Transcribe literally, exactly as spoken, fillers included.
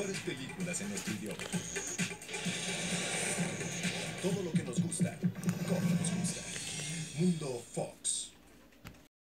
mejores películas en nuestro idioma. Todo lo que nos gusta, como nos gusta. Mundo Fox.